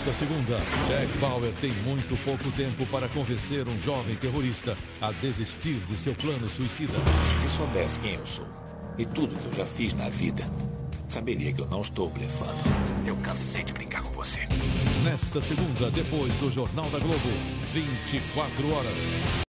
Nesta segunda, Jack Bauer tem muito pouco tempo para convencer um jovem terrorista a desistir de seu plano suicida. Se soubesse quem eu sou e tudo que eu já fiz na vida, saberia que eu não estou blefando. Eu cansei de brincar com você. Nesta segunda, depois do Jornal da Globo, 24 horas.